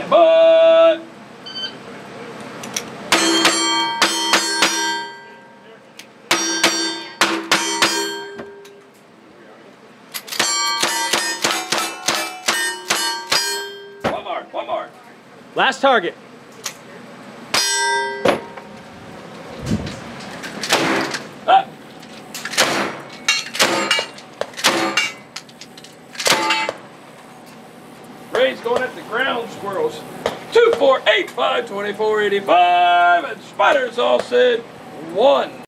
But one more. Last target. Ah. Ray's going at the ground squirrels. 2485, 2485, and Spiders all said 1.